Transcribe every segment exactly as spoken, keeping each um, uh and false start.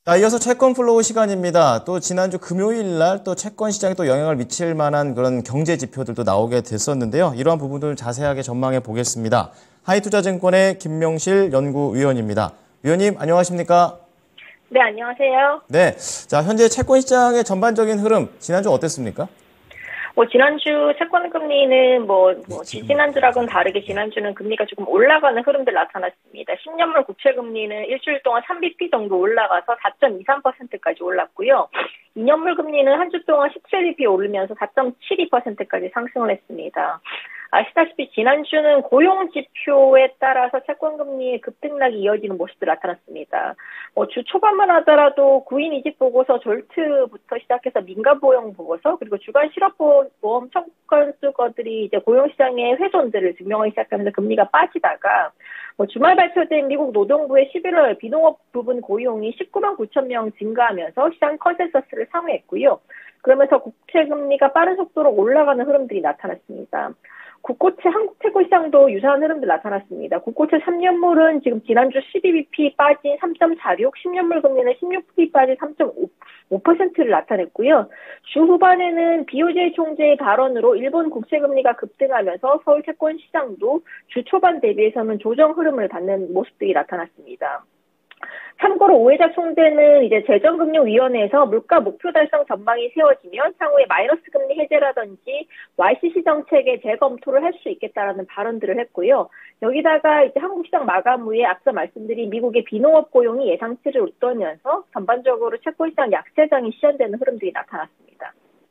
자, 이어서 채권 플로우 시간입니다. 또 지난주 금요일 날 또 채권 시장에 또 영향을 미칠 만한 그런 경제 지표들도 나오게 됐었는데요. 이러한 부분들 자세하게 전망해 보겠습니다. 하이투자증권의 김명실 연구위원입니다. 위원님, 안녕하십니까? 네, 안녕하세요. 네. 자, 현재 채권 시장의 전반적인 흐름, 지난주 어땠습니까? 뭐, 지난주 채권 금리는 뭐, 뭐, 지난주랑은 다르게 지난주는 금리가 조금 올라가는 흐름들 나타났습니다. 십 년물 국채 금리는 일주일 동안 삼 비피 정도 올라가서 사 점 이삼 퍼센트까지 올랐고요. 이 년물 금리는 한 주 동안 십칠 비피 오르면서 사 점 칠이 퍼센트까지 상승을 했습니다. 아시다시피 지난주는 고용 지표에 따라서 채권 금리의 급등락이 이어지는 모습도 나타났습니다. 뭐 주 초반만 하더라도 구인 이직 보고서 졸트부터 시작해서 민간 보험 보고서 그리고 주간 실업보험 청구 수거들이 이제 고용 시장의 훼손들을 증명하기 시작하면서 금리가 빠지다가 뭐 주말 발표된 미국 노동부의 십일월 비농업 부분 고용이 십구만 구천 명 증가하면서 시장 컨센서스를 상회했고요. 그러면서 국채 금리가 빠른 속도로 올라가는 흐름들이 나타났습니다. 국고채 한국 채권 시장도 유사한 흐름들 나타났습니다. 국고채 삼 년물은 지금 지난주 십이 비피 빠진 삼 점 사육, 십 년물 금리는 십육 비피 빠진 삼 점 오 퍼센트를 나타냈고요. 주 후반에는 비오제이 총재의 발언으로 일본 국채 금리가 급등하면서 서울 채권 시장도 주 초반 대비해서는 조정 흐름을 갖는 모습들이 나타났습니다. 참고로 오해자 총재는 이제 재정금융위원회에서 물가 목표 달성 전망이 세워지면 향후에 마이너스 금리 해제라든지 와이씨씨 정책의 재검토를 할 수 있겠다라는 발언들을 했고요. 여기다가 이제 한국 시장 마감 후에 앞서 말씀드린 미국의 비농업 고용이 예상치를 웃돌면서 전반적으로 채권 시장 약세장이 시현되는 흐름들이 나타났습니다.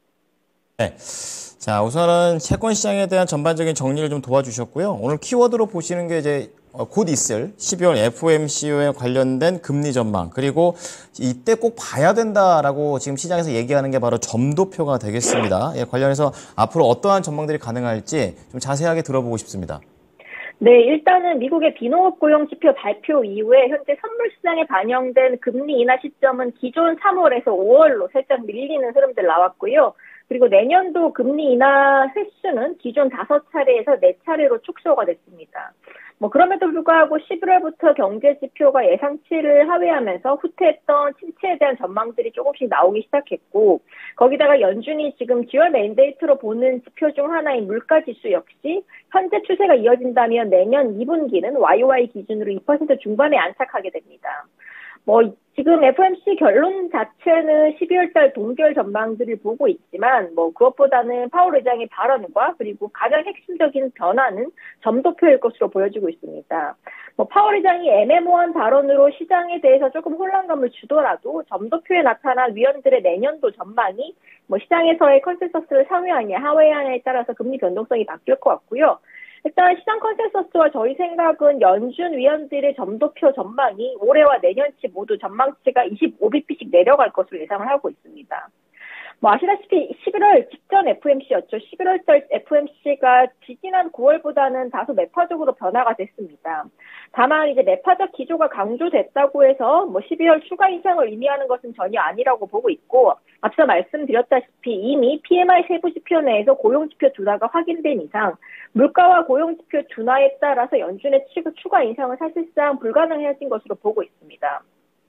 네. 자, 우선은 채권 시장에 대한 전반적인 정리를 좀 도와주셨고요. 오늘 키워드로 보시는 게 이제 곧 있을 십이월 에프오엠씨에 관련된 금리 전망, 그리고 이때 꼭 봐야 된다라고 지금 시장에서 얘기하는 게 바로 점도표가 되겠습니다. 예, 관련해서 앞으로 어떠한 전망들이 가능할지 좀 자세하게 들어보고 싶습니다. 네, 일단은 미국의 비농업 고용 지표 발표 이후에 현재 선물 시장에 반영된 금리 인하 시점은 기존 삼월에서 오월로 살짝 밀리는 흐름들 나왔고요. 그리고 내년도 금리 인하 횟수는 기존 다섯 차례에서 네 차례로 축소가 됐습니다. 뭐 그럼에도 불구하고 십일월부터 경제 지표가 예상치를 하회하면서 후퇴했던 침체에 대한 전망들이 조금씩 나오기 시작했고, 거기다가 연준이 지금 지월 맨데이트로 보는 지표 중 하나인 물가 지수 역시 현재 추세가 이어진다면 내년 이 분기는 와이오와이 기준으로 이 퍼센트 중반에 안착하게 됩니다. 뭐 지금 에프오엠씨 결론 자체는 십이월 달 동결 전망들을 보고 있지만 뭐 그것보다는 파월 의장의 발언과 그리고 가장 핵심적인 변화는 점도표일 것으로 보여지고 있습니다. 뭐 파월 의장이 애매모호한 발언으로 시장에 대해서 조금 혼란감을 주더라도 점도표에 나타난 위원들의 내년도 전망이 뭐 시장에서의 컨센서스를 상회하냐 하회하냐에 따라서 금리 변동성이 바뀔 것 같고요. 일단 시장 컨센서스와 저희 생각은 연준 위원들의 점도표 전망이 올해와 내년치 모두 전망치가 이십오 비피씩 내려갈 것으로 예상을 하고 있습니다. 뭐 아시다시피 십일월 직전 에프오엠씨였죠. 십일월 달 에프오엠씨가 지지난 구월보다는 다소 매파적으로 변화가 됐습니다. 다만 이제 매파적 기조가 강조됐다고 해서 뭐 십이월 추가 인상을 의미하는 것은 전혀 아니라고 보고 있고, 앞서 말씀드렸다시피 이미 피엠아이 세부 지표 내에서 고용 지표 둔화가 확인된 이상 물가와 고용 지표 둔화에 따라서 연준의 추가 인상은 사실상 불가능해진 것으로 보고 있습니다.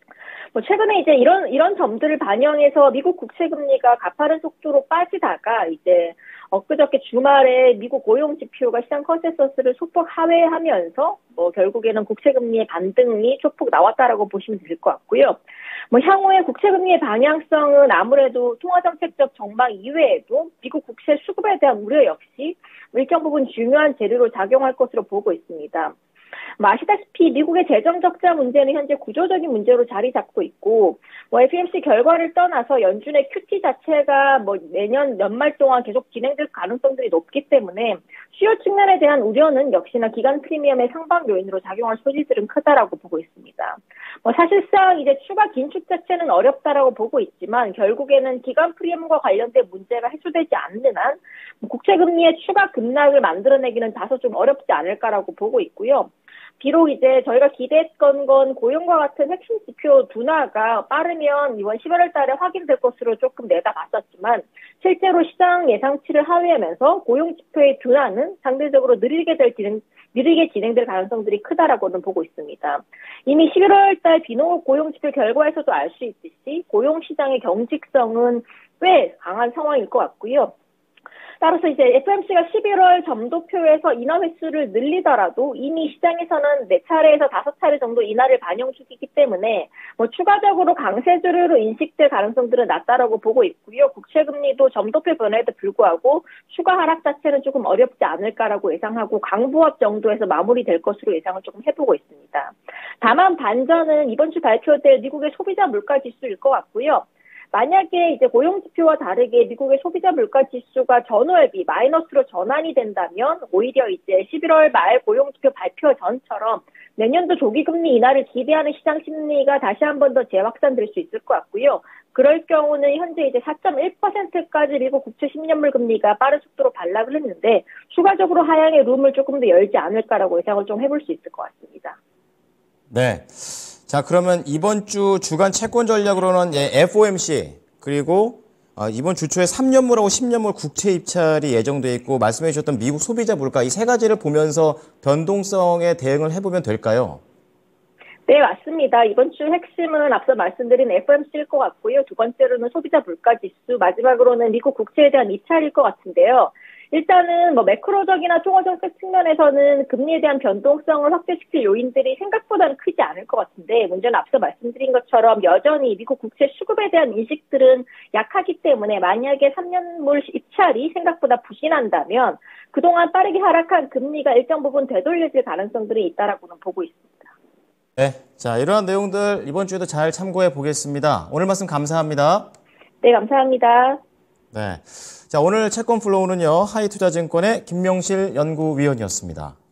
뭐 최근에 이제 이런 이런 점들을 반영해서 미국 국채 금리가 가파른 속도로 빠지다가 이제 엊그저께 주말에 미국 고용 지표가 시장 컨센서스를 소폭 하회하면서 뭐 결국에는 국채 금리의 반등이 소폭 나왔다라고 보시면 될 것 같고요. 뭐 향후에 국채 금리의 방향성은 아무래도 통화정책적 전망 이외에도 미국 국채 수급에 대한 우려 역시 일정 부분 중요한 재료로 작용할 것으로 보고 있습니다. 뭐 아시다시피 미국의 재정 적자 문제는 현재 구조적인 문제로 자리 잡고 있고, 뭐 에프오엠씨 결과를 떠나서 연준의 큐티 자체가 뭐 내년 연말 동안 계속 진행될 가능성들이 높기 때문에 수요 측면에 대한 우려는 역시나 기간 프리미엄의 상방 요인으로 작용할 소지들은 크다라고 보고 있습니다. 뭐 사실상 이제 추가 긴축 자체는 어렵다라고 보고 있지만 결국에는 기간 프리미엄과 관련된 문제가 해소되지 않는 한 국채 금리의 추가 급락을 만들어내기는 다소 좀 어렵지 않을까라고 보고 있고요. 비록 이제 저희가 기대했던 건 고용과 같은 핵심 지표 둔화가 빠르면 이번 십일월 달에 확인될 것으로 조금 내다봤었지만 실제로 시장 예상치를 하회하면서 고용 지표의 둔화는 상대적으로 느리게 될 느리게 진행될 가능성들이 크다라고는 보고 있습니다. 이미 십일월 달 비농업 고용 지표 결과에서도 알 수 있듯이 고용 시장의 경직성은 꽤 강한 상황일 것 같고요. 따라서 이제 에프오엠씨가 십일월 점도표에서 인하 횟수를 늘리더라도 이미 시장에서는 네 차례에서 다섯 차례 정도 인하를 반영 중이기 때문에 뭐 추가적으로 강세주로 인식될 가능성들은 낮다라고 보고 있고요. 국채금리도 점도표 변화에도 불구하고 추가 하락 자체는 조금 어렵지 않을까라고 예상하고 강보합 정도에서 마무리될 것으로 예상을 조금 해보고 있습니다. 다만 반전은 이번 주 발표될 미국의 소비자 물가 지수일 것 같고요. 만약에 이제 고용지표와 다르게 미국의 소비자 물가 지수가 전월비 마이너스로 전환이 된다면 오히려 이제 십일월 말 고용지표 발표 전처럼 내년도 조기금리 인하를 기대하는 시장 심리가 다시 한 번 더 재확산될 수 있을 것 같고요. 그럴 경우는 현재 이제 사 점 일 퍼센트까지 미국 국채 십 년물 금리가 빠른 속도로 반락을 했는데 추가적으로 하향의 룸을 조금 더 열지 않을까라고 예상을 좀 해볼 수 있을 것 같습니다. 네. 자, 그러면 이번 주 주간 채권 전략으로는 예, 에프오엠씨 그리고 어, 이번 주 초에 삼 년물하고 십 년물 국채 입찰이 예정돼 있고 말씀해 주셨던 미국 소비자 물가 이 세 가지를 보면서 변동성에 대응을 해보면 될까요? 네, 맞습니다. 이번 주 핵심은 앞서 말씀드린 에프오엠씨일 것 같고요. 두 번째로는 소비자 물가 지수, 마지막으로는 미국 국채에 대한 입찰일 것 같은데요. 일단은 뭐 매크로적이나 통화정책 측면에서는 금리에 대한 변동성을 확대시킬 요인들이 생각보다는 크지 않을 것 같은데 문제는 앞서 말씀드린 것처럼 여전히 미국 국채 수급에 대한 인식들은 약하기 때문에 만약에 삼 년물 입찰이 생각보다 부진한다면 그동안 빠르게 하락한 금리가 일정 부분 되돌려질 가능성들이 있다라고는 보고 있습니다. 네, 자 이러한 내용들 이번 주에도 잘 참고해 보겠습니다. 오늘 말씀 감사합니다. 네, 감사합니다. 네, 자 오늘 채권 플로우는요 하이투자증권의 김명실 연구위원이었습니다.